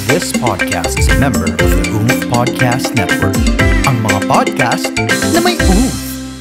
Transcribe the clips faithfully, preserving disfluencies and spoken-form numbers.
This podcast is a member of the Oomph Podcast Network. Ang mga podcast na may oomph.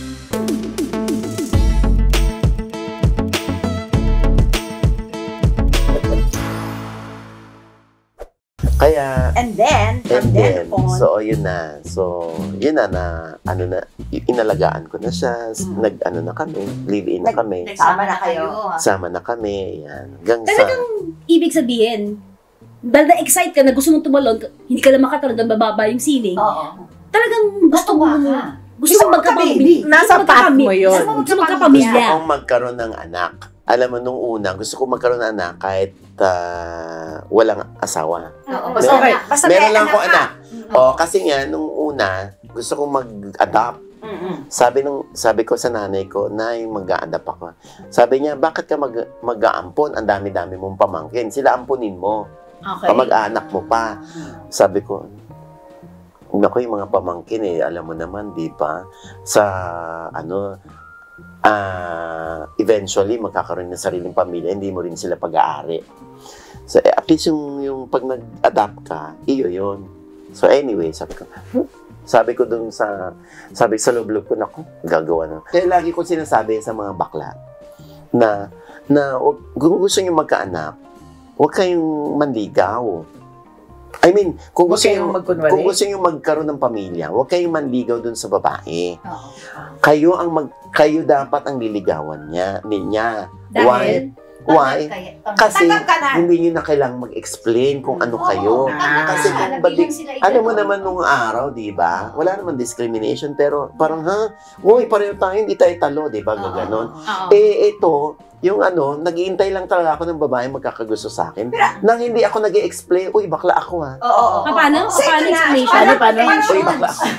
Kaya, And then, from and then then, on, so yun na. So, yun na na, ano na, inalagaan ko na siya. Mm. Nag, ano na kami, live-in na Nag- kami. Sama na kayo. Sama na kami, yan. Hanggang sa, Talagang ibig sabihin, dahil na-excite ka na gusto mong tumalon, hindi ka na makatalon dahil bababa yung ceiling. Oo. Talagang gusto mo, ka. gusto Gusto mo mo magkapamilya. magka-baby. Nasa path mo yun. Gusto mo gusto magkapamilya. kong magkaroon ng anak. Alam mo, nung una, gusto ko magkaroon ng anak kahit ah, walang asawa. Oo. Basta- Okay. Basta Meron may lang ako ka. anak. Mm. O, kasi nga, nung una, gusto kong mag-adopt. Mm-mm. Sabi nung sabi ko sa nanay ko, "Nay, mag-a-adapt ako." Sabi niya, "Bakit ka mag mag-aampon? Ang dami-dami mong pamangkin. Sila ampunin mo. Okay. Pamag-anak mo pa." Sabi ko, "Naku, yung mga pamangkin eh, alam mo naman, di ba? Sa ano, ah, eventually magkakaroon ng sariling pamilya, hindi mo rin sila pag-aari." So, eh, at least yung, yung pag nag-adapt ka, iyo yun. So anyway, sabi ko, sabi ko dun sa, sabi sa loob-loob ko, naku, gagawa na. Kaya lagi ko sinasabi sa mga bakla, na, na wag- kung gusto nyo magkaanak, huwag kayong manligaw. I mean, kung Huwag gusto kayong nyo, magkunwari. kung gusto nyo magkaroon ng pamilya, huwag kayong manligaw dun sa babae. Oo. Kayo ang mag, kayo dapat ang liligawan niya, niya. Why? Dahil, Why? Kasi Tanggap ka na. hindi nyo na kailangang mag-explain kung ano kayo. Ah. Kasi kung badi, alam mo naman nung araw, di ba? Wala naman discrimination, pero parang, ha? Uy, pareho tayo, hindi tayo talo, di ba? Gaganon. Oo. Eh, ito, yung ano, nag-iintay lang talaga ako ng babae magkakagusto sa akin. Nang hindi ako nag-i-explain, uy, bakla ako ha. Oo, oo. Ah, paano? Sige Paano na. explanation? Paano, paano? Uy, bakla ako.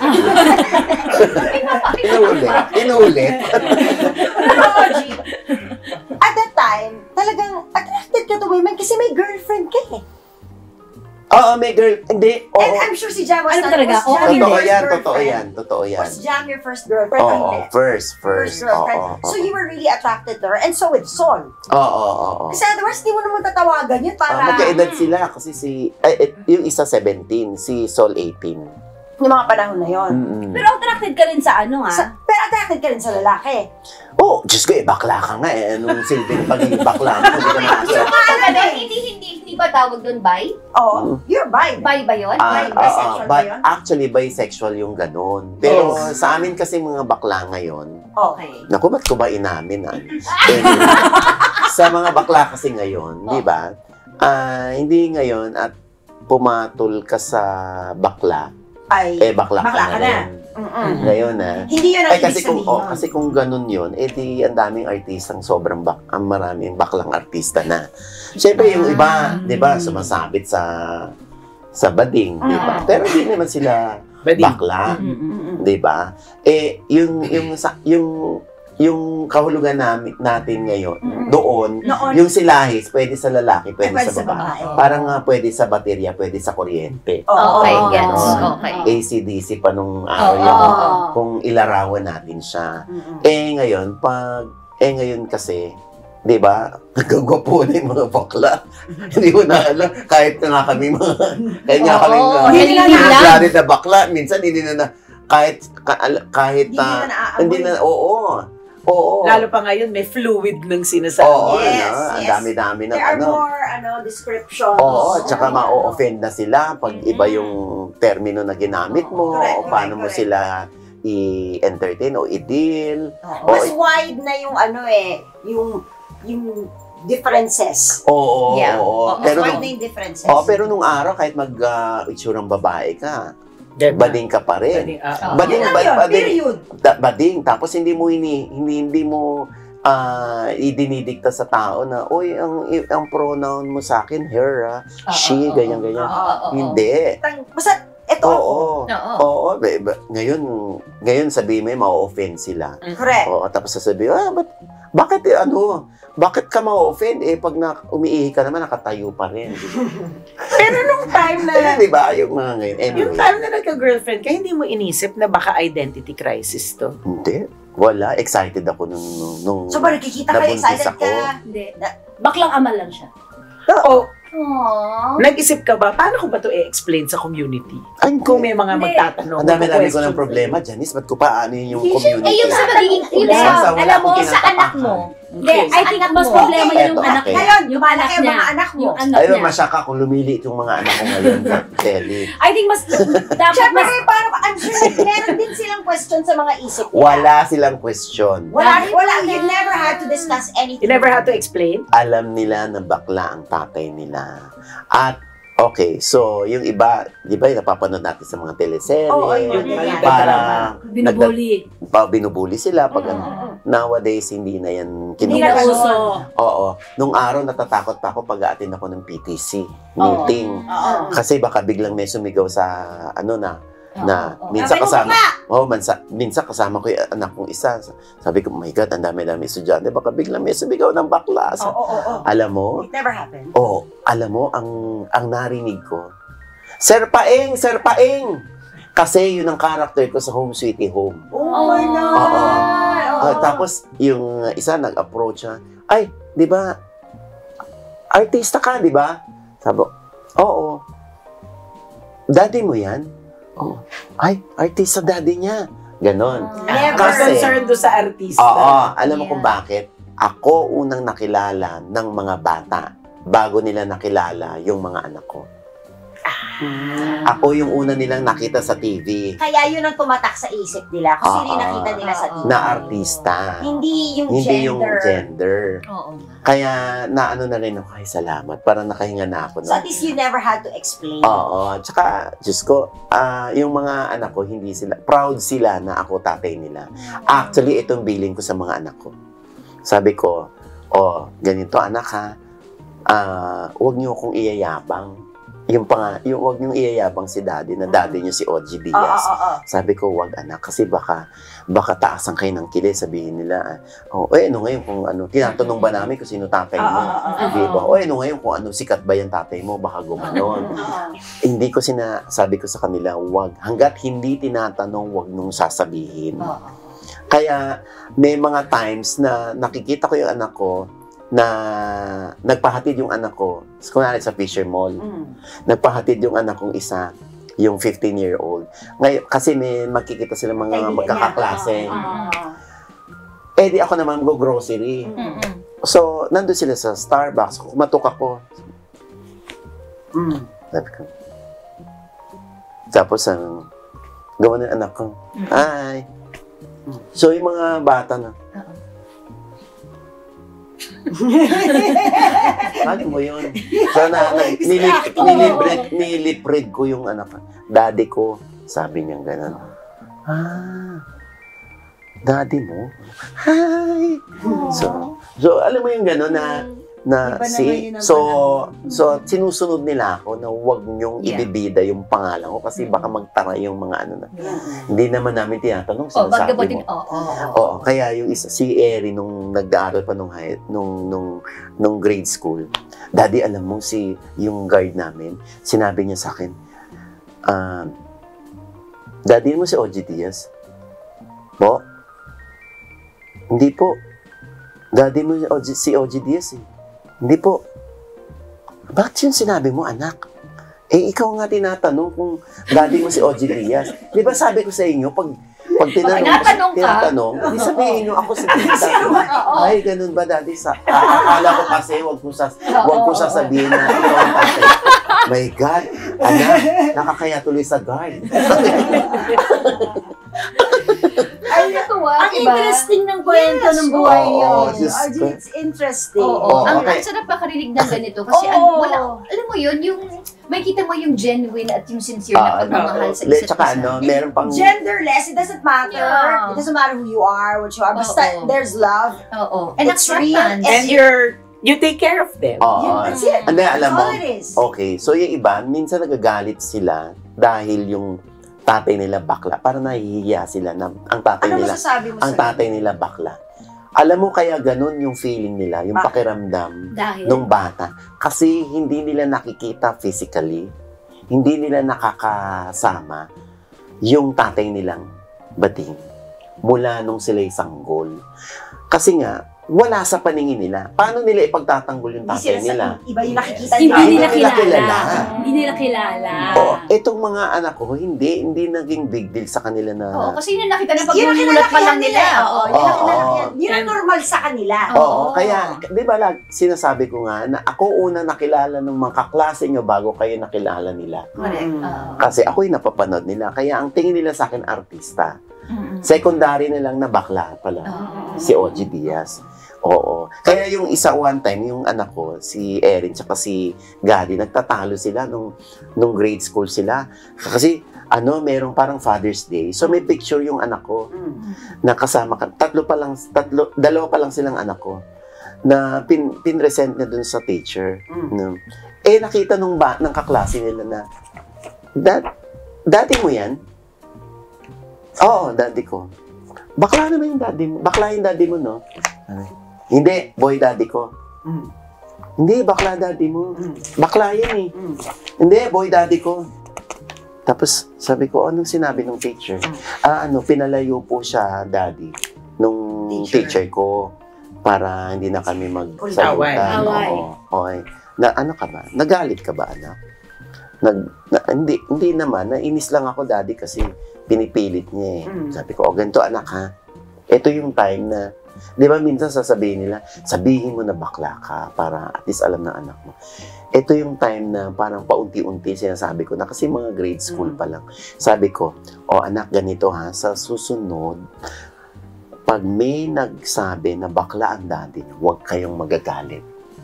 Inuulit. Inuulit. At that time, talagang attracted ka to women kasi may girlfriend ka eh. Oo, may girl. Hindi, oo. And I'm sure si Jam was Ano not- talaga? was Oo, Jam your Totoo first yan, totoo girlfriend? yan, totoo yan. Was Jam your first girlfriend? Oo, Hindi. first, First first. Oo, girlfriend. oo, So you were really attracted to her and so with Sol. oo, oo, oo. Kasi otherwise, di mo naman tatawagan yun para Ah, magkaedad sila kasi si, ay, eh, yung isa seventeen, si Sol eighteen. yung mga panahon na yun. Mm-mm. Pero attracted ka rin sa ano, ha? Sa, pero attracted ka rin sa lalaki. Oh, Diyos ko, eh, bakla ka nga eh. Anong silbing pagiging bakla mo? Hindi ka nakakita. Ano, hindi, hindi, hindi ba tawag doon bi? Oo, you're bi. Bi ba yun? Ah, Bi- ah, bisexual ah, ba bi- yun? actually, bisexual yung ganun. Pero sa amin kasi mga bakla ngayon, Okay. naku, ba't ko ba inamin ah? Anyway, sa mga bakla kasi ngayon, di ba? Ah, hindi ngayon at pumatol ka sa bakla, Ay, eh bakla, bakla ka ka na na. rin. Mm-mm. Ngayon na. Hindi yun ang Ay ibig kasi kung sabihin oh, nun. kasi kung ganun 'yun, eh di ang daming artistang sobrang bak, ang maraming baklang artista na. Siyempre yung iba, 'di ba, sumasabit sa sa bading, 'di ba? Mm. Pero hindi naman sila Bading. bakla, Mm-mm. 'di ba? Eh yung yung sa yung yung kahulugan namin natin ngayon Mm-mm. doon, Noon, yung silahis pwede sa lalaki, pwede, pwede sa sa babae. babae. Parang nga pwede sa baterya, pwede sa kuryente. Oo. Okay, Oo. gets. Ganon. Okay. A C D C pa nung araw Oo. yun. Oo. Kung ilarawan natin siya. Mm-mm. Eh ngayon, pag, eh ngayon kasi, di ba, nagagwapo na yung mga bakla. Hindi mo na alam, kahit na nga kami mga, kahit nga Oo, kami mga, hindi na na- grabe na bakla, minsan hindi na na, kahit, ka, al- kahit, Hindi ah, na naaamoy. hindi na, oo, oo. Lalo pa ngayon, may fluid ng sinasabi. Oo, Yes, ano, ang yes. dami-dami na, There are ano. more ano descriptions. Oo, tsaka ma-offend na sila pag Mm-mm. iba yung termino na ginamit mo, Correct, o paano correct, mo correct. sila i-entertain o i-deal. Oo. Oo. Mas wide na yung ano eh, yung yung differences. Oo, Yeah. oo. Mas Pero wide nung, na yung differences. oo, pero nung araw, kahit mag-itsurang babae ka, Diba? bading ka pa rin. Bading, ah, Oo. Bading, Yun lang ba- yun, bading, period. da- bading. Tapos hindi mo ini, hindi, hindi mo ah idinidikta sa tao na, oy, ang, ang pronoun mo sa akin, her, ah, she, Oo, ganyan, ganyan. oo, oo, oo. Hindi. Tang- Basta, eto ako. Oo. Oo. Oo, ba- ba- ngayon, ngayon sabihin mo, ma-offend sila. Correct. Oo, tapos sasabihin, ah, ba't, bakit eh, ano, bakit ka ma-offend? Eh, pag na, umiihi ka naman, nakatayo pa rin. Pero nung time na, Eh, di ba? Yung mga ngayon. Anyway. yung time na nagka-girlfriend ka, hindi mo inisip na baka identity crisis to? Hindi. Wala. Excited ako nung, nung, nung So ba nakikita ka, nabuntis excited ako. ka? Hindi. Baklang amal lang siya. Oo. Aww. Nag-isip ka ba, paano ko ba ito i-explain sa community? Ay, Kung may mga Hindi. magtatanong. ang dami-dami ko question. ng problema, Janice. Ba't ko pa ano yung Hindi, community? Eh, yung sa magiging, yung Hindi. sa, Sa wala alam mo, akong sa tinatapakan. anak mo. Hindi, Okay. I think Anak mas mo. problema niya yung Eto, anak okay. niya. Ngayon, Yung lumalaki anak ang niya. mga anak mo. Yung anak Ayun, niya. masaka kung lumiliit yung mga anak ko ngayon sa Kelly. I think mas, dapat Siyempre, mas, parang I'm sure meron din silang question sa mga isip nila. Wala silang question. Wala, wala. You never had to discuss anything. You never had to explain? Alam nila na bakla ang tatay nila. At, okay, so, yung iba, di ba, yung napapanood natin sa mga teleserye, Oo, ayun, yun, yan. para binubuli. nagda- pa, binubuli sila. Pag, Mm, ano, mm, mm. nowadays, hindi na yan Hindi na kinukuha. uso. Oo. Nung araw, natatakot pa ako pag aatin ako ng P T C meeting. Oo. Kasi baka biglang may sumigaw sa, ano na, na Oo, oo. minsan Sabi mo kasama, ba? oh, minsan, minsan kasama ko yung anak kong isa. Sabi ko, oh my God, ang dami-dami estudyante. Baka biglang may sumigaw ng bakla. Oo, oo, oo. Alam mo, It never happened. oh, alam mo, ang, ang narinig ko, Sir Paeng, Sir Paeng! Kasi yun ang character ko sa Home Sweetie Home. Oh my God! Oo. Oo. Ah, tapos, yung isa nag-approach siya, ay, di ba, artista ka, di ba? Sabi ko, oo. Daddy mo yan? Oo. Ay, artista daddy niya. Ganon. Never. Kasi- concerned doon sa artista. Oo, alam mo Yeah. kung bakit? Ako unang nakilala ng mga bata bago nila nakilala yung mga anak ko. Ako yung una nilang nakita sa T V Kaya yun ang tumatak sa isip nila. Kasi Oo. yun yung nakita nila sa T V. na artista. Hindi yung Hindi gender. yung gender. Oo. Kaya naano na rin ako, ay salamat. Parang nakahinga na ako. So No? at least you never had to explain. Oo. Tsaka, Diyos ko, ah, yung mga anak ko, hindi sila, proud sila na ako tatay nila. Actually, itong billing ko sa mga anak ko. Sabi ko, oh, ganito anak ha, ah, huwag niyo akong iyayabang. Yung pang, yung huwag niyo iyayabang si daddy, na daddy niyo si O G Oo, Diaz. oo, oo. Sabi ko, wag anak, kasi baka, baka taasan kayo ng kili, sabihin nila, oh, eh, ano ngayon kung ano, tinatanong ba namin kung sino tatay Oo, mo? oo, oo. Di ba? O ano ngayon kung ano, sikat ba yung tatay mo, baka gumanon. Hindi ko sina, sabi ko sa kanila, wag, hanggat hindi tinatanong, wag nung sasabihin. Oo. Kaya, may mga times na nakikita ko yung anak ko, na nagpahatid yung anak ko, kunwari sa Fisher Mall, Mm. nagpahatid yung anak kong isa, yung fifteen-year-old. Ngayon, kasi may makikita sila mga Kaibigan magkakaklase. niya. Oo, oo. Eh, di ako naman go-grocery. Mm. So, nandun sila sa Starbucks. Kumatok ako. Mm. Sabi ko. Tapos, ang gawa ng anak ko. Hi. So, yung mga bata na, ano mo yun? So, na, na, nilip, nilibred, nilipred ko yung anak. Daddy ko, sabi niya gano'n. Ah, daddy mo? Hi! So, so alam mo yung gano'n na, na Iba naman si, yun ang so, panahon. so, sinusunod nila ako na huwag niyong Yeah. ibibida yung pangalan ko kasi baka magtara yung mga ano na. Mm. Hindi naman namin tinatanong, Oh, ba't sinasabi ka ba din? mo. Oo. oo. Oo, kaya yung isa, si Eri nung nag-aaral pa nung high, nung nung nung grade school. Daddy, alam mo si yung guard namin, sinabi niya sa akin, ah, Daddy mo si O G Diaz? Po? Hindi po. Daddy mo si O G, si O G Diaz eh. Hindi po. Bakit yun sinabi mo, anak? Eh, ikaw nga tinatanong kung daddy mo si O G Diaz. Di ba sabi ko sa inyo, pag pag tinanong, tinatanong ka. tinatanong, di sabihin nyo ako si daddy. Ay, ganun ba, daddy? Sa, ah, akala ko kasi, wag ko, sas, wag ko sasabihin na ikaw ang tatay. My God, anak, nakakaya tuloy sa guard. Ay, Natuwa, ang diba? interesting ng kwento Yes, ng buhay oo, niyo. Diyos R J, ko. it's interesting. Oo. Oo, ang, okay. ang sarap makarinig ng ganito kasi Oo. ang, wala, alam mo yun, yung may kita mo yung genuine at yung sincere Ah, na pagmamahal sa Le, isa't tsaka isa. ano, meron pang, Genderless, it doesn't matter. Yeah. It doesn't matter who you are, what you are. Basta Oo. there's love. Oo. And It's real. acceptance. And you're, you take care of them. oo, That's it. Hindi, alam That's mo, all it is. okay, so yung iba, minsan nagagalit sila dahil yung tatay nila bakla. Para nahihiya sila na ang tatay Ano nila, masasabi mo ang sa tatay nila bakla. Alam mo kaya ganun yung feeling nila, yung Bakit? pakiramdam Dahil. nung bata. Kasi hindi nila nakikita physically, hindi nila nakakasama yung tatay nilang bading mula nung sila'y sanggol. Kasi nga, wala sa paningin nila. Paano nila ipagtatanggol yung Hindi tatay sila nila? sa iba yung nakikita Hindi Hindi nila nila kilala. kilala. Hindi nila kilala. Oo, itong mga anak ko, hindi, hindi naging big deal sa kanila na... Oo, kasi yun ang nakita na Yun ang pagmumulat pa lang kinalakihan nila. Oo. Oo, yun ang Oo. kinalakihan. Yun ang normal sa kanila. Oo, Oo. kaya, di ba lag, sinasabi ko nga na ako una nakilala ng mga kaklase nyo bago kayo nakilala nila. Correct. Oo. Kasi ako'y napapanood nila. Kaya ang tingin nila sa akin, artista. Mm-mm. Secondary na lang na bakla pala. Oo. Si O G Diaz. Oo. Kaya yung isa one time, yung anak ko, si Erin, tsaka si Gadi, nagtatalo sila nung, nung grade school sila. Kasi, ano, merong parang Father's Day. So, may picture yung anak ko Mm. na kasama ka. Tatlo pa lang, tatlo, dalawa pa lang silang anak ko na pin, pinresent na dun sa teacher. Mm. No? Eh, nakita nung ba, ng kaklase nila na, Dad, daddy mo yan? Oo, daddy ko. Bakla naman yung daddy mo. Bakla yung daddy mo, no? Ay, hindi, boy daddy ko. Mm. Hindi, bakla daddy mo. Mm. Bakla yan eh. Mm. Hindi, boy daddy ko. Tapos sabi ko, anong sinabi ng teacher? Ah, ano, pinalayo po siya, daddy, nung teacher, Teacher. ko para hindi na kami Away. magsagutan. Away. Oo. Okay. Na ano ka ba? Nagalit ka ba, anak? Nag, na, hindi, hindi naman. Nainis lang ako, daddy, kasi pinipilit niya eh. Mm. Sabi ko, oh, ganito anak ha. Ito yung time na, di ba minsan sasabihin nila, sabihin mo na bakla ka para at least alam ng anak mo. Ito yung time na parang paunti-unti sinasabi ko na kasi mga grade school pa lang. Sabi ko, oh anak, ganito ha, sa susunod, pag may nagsabi na bakla ang daddy niyo, huwag kayong magagalit.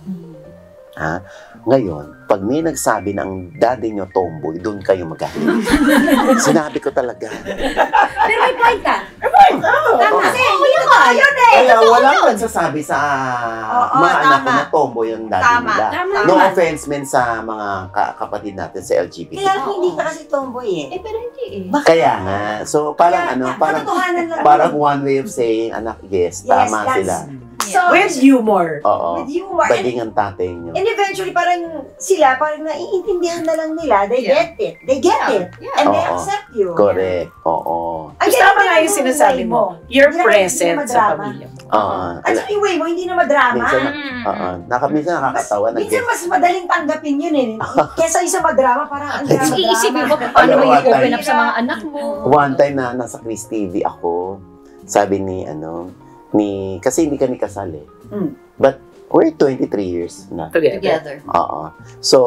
Ha? Ngayon, pag may nagsabi na ang daddy niyo tomboy, doon kayo magalit. Sinabi ko talaga. Pero may point ka. Tama. Kasi hindi totoo yun eh. Kaya walang nagsasabi sa Oo, mga anak ko tama. na tomboy yung daddy Tama, nila. tama. No offense men sa mga ka- kapatid natin sa L G B T. Kaya hindi ka kasi tomboy eh. Eh, pero hindi eh. Kaya nga. So, parang Kaya, ano, parang katotohanan lang parang yun. one way of saying, anak, yes, Yes, tama that's- sila. So, With humor. Oo. with humor. And, Baging ang tatay niyo. and eventually, parang sila, parang naiintindihan na lang nila. They Yeah. get it. They get Yeah. it. Yeah. And they Oo. accept you. Correct. Oo. Ang Gusto galing tama nga din yung ng sinasabi way mo. You're Hindi na- present hindi na sa madrama. pamilya mo. Oo. At saka yung way mo, hindi na madrama. Minsan, Mm. Oo. Naka, minsan nakakatawa. Minsan Nag- mas madaling tanggapin yun eh. Kesa yung sa madrama, parang ang drama. Kasi iisipin mo kung Ano, paano mo one i-open time- up sa mga anak mo. One time na nasa Chris T V ako, sabi ni, ano, ni, kasi hindi kami kasal eh. Mm. But, we're twenty-three years na. Together. Together. Oo. So,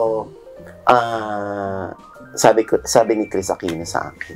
ah, sabi ko, sabi ni Chris Aquino sa akin,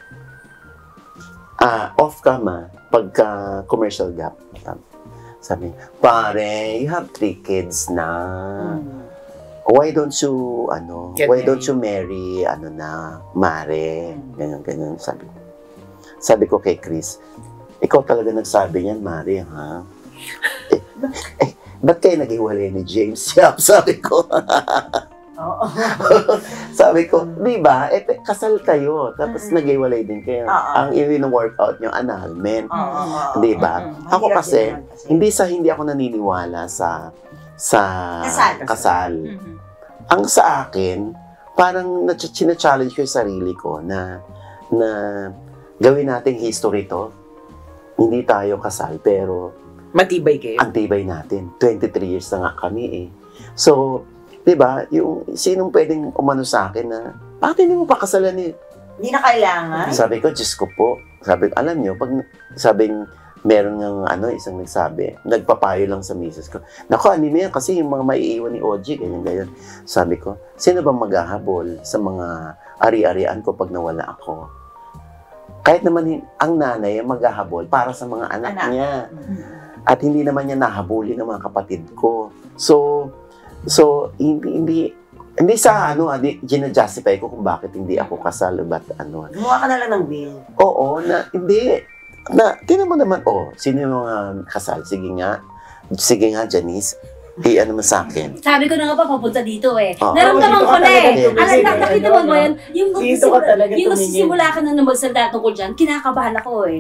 ah, off ka ma, pagka commercial gap. Sabi, pare, you have three kids na. Why don't you, ano, Get why married. don't you marry, ano na, mare, ganyan, ganyan, sabi ko. Sabi ko kay Chris, ikaw talaga nagsabi niyan, mare, ha? eh, eh, ba't kayo naghiwalay ni James Yap? Sabi ko. Oo. Sabi ko, di ba, eh, kasal kayo, tapos Mm-mm. naghiwalay din kayo. Oo. Ang in-workout nyo, annulment. Oo, oo, oo. Di ba? Mm, Ako mahirap kasi, din naman kasi. hindi sa hindi ako naniniwala sa sa Kasal. kasal. Mhm. Ang sa akin, parang na-challenge ko yung sarili ko na na gawin nating history to. Hindi tayo kasal, pero Matibay kayo. ang tibay natin. twenty-three years na nga kami eh. So, di ba, yung sinong pwedeng umano sa akin na, bakit hindi mo pa kasalan eh? Hindi na kailangan. Sabi ko, Diyos ko po. Sabi ko, alam nyo, pag sabing meron ng ano, isang nagsabi, nagpapayo lang sa misis ko. Naku, anime yan kasi yung mga maiiwan ni O G, ganyan, ganyan. Sabi ko, sino ba maghahabol sa mga ari-arian ko pag nawala ako? Kahit naman hin- ang nanay ang maghahabol para sa mga anak, Anak. niya. At hindi naman niya nahabulin ng mga kapatid ko. So, so hindi, hindi, hindi sa ano, hindi, gina-justify ko kung bakit hindi ako kasal, ba't ano. Gumawa ka na lang ng will. Oo, na, hindi. Na, tinan mo naman, oh, sino yung mga kasal? Sige nga. Sige nga, Janice. I-ano mo sa akin. Sabi ko na nga pa, papunta dito eh. Oo. Naramdaman Dito ko ka na eh. talaga Alam, tumingin. na- nakita mo ba yan? Yung Dito ka nagsisimula- talaga yung tumingin. nagsisimula ka na ng magsalita tungkol dyan, kinakabahan ako eh.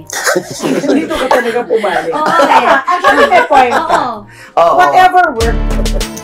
Dito ka talaga pumalik. Oo eh. Actually, may point ka. Oo. Oo. Whatever work